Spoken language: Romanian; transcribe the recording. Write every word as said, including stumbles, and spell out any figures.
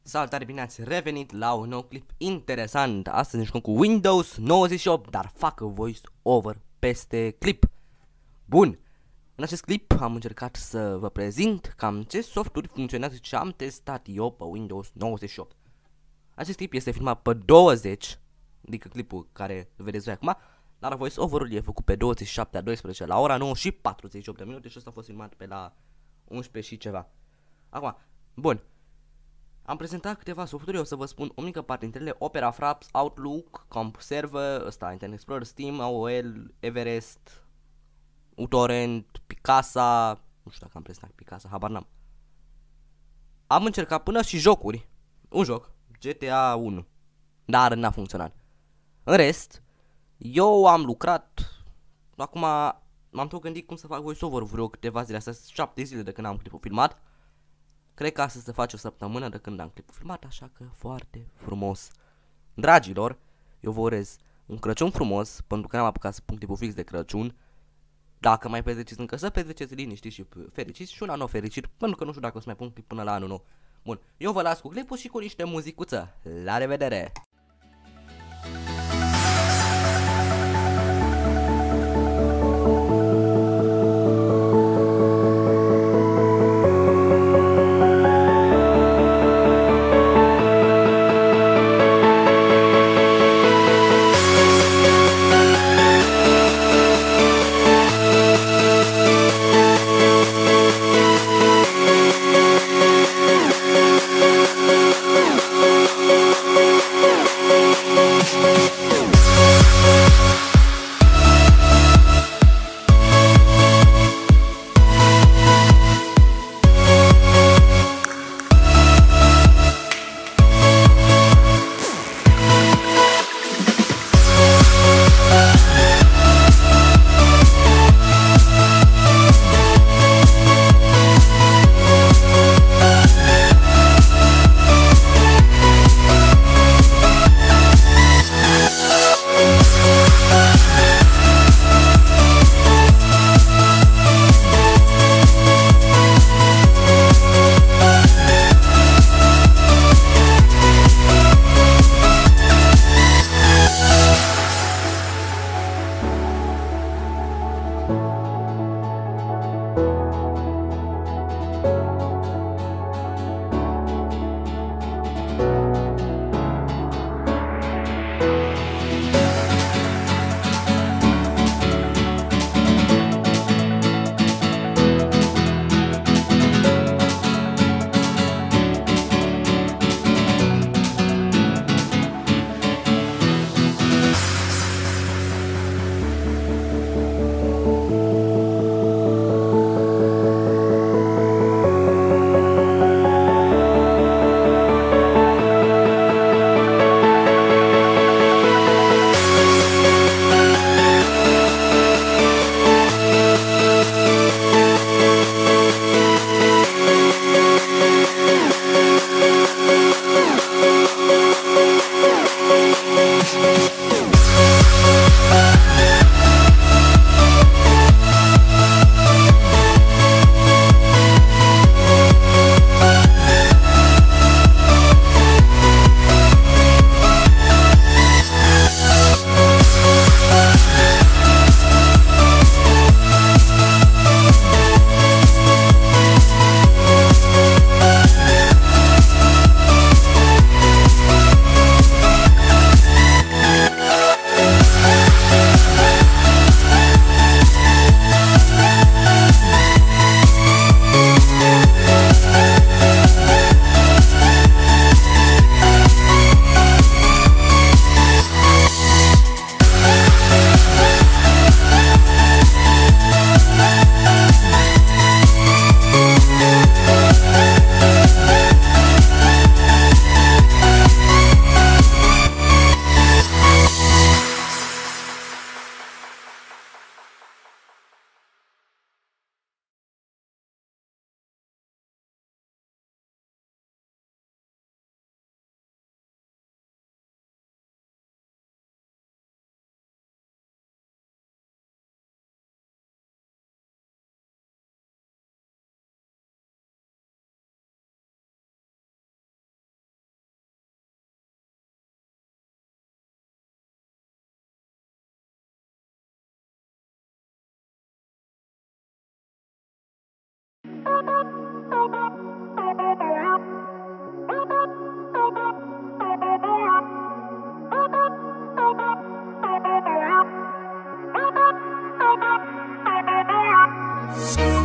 Salutare, bine ați revenit la un nou clip interesant. Astăzi ne jucăm cu Windows nouăzeci și opt, dar facă voice over peste clip. Bun, în acest clip am încercat să vă prezint cam ce softuri funcționează și ce am testat eu pe Windows nouăzeci și opt. Acest clip este filmat pe douăzeci, adică clipul care îl vedeți voi acum, dar voice over-ul e făcut pe douăzeci și șapte a doisprezece la ora nouă și patruzeci și opt de minute și ăsta a fost filmat pe la unsprezece și ceva. Acum, bun. Am prezentat câteva softuri, o să vă spun o mică parte dintre ele: Opera, Fraps, Outlook, CompServer, ăsta, Internet Explorer, Steam, A O L, Everest, uTorrent, Picasa, nu știu dacă am prezentat Picasa, habar n-am. Am încercat până și jocuri, un joc, G T A unu, dar n-a funcționat. În rest, eu am lucrat, acum m-am tot gândit cum să fac voiceover vreo câteva zile, astea șapte zile de când am clipul filmat. Cred că astăzi se face o săptămână de când am clipul filmat, așa că foarte frumos. Dragilor, eu vă urez un Crăciun frumos, pentru că n-am apucat să pun clipul fix de Crăciun. Dacă mai petreceți încă, să petreceți liniștiți și fericiți și un an nou fericit, pentru că nu știu dacă o să mai pun clip până la anul nou. Bun, eu vă las cu clipul și cu niște muzicuță. La revedere! Yeah. Bye.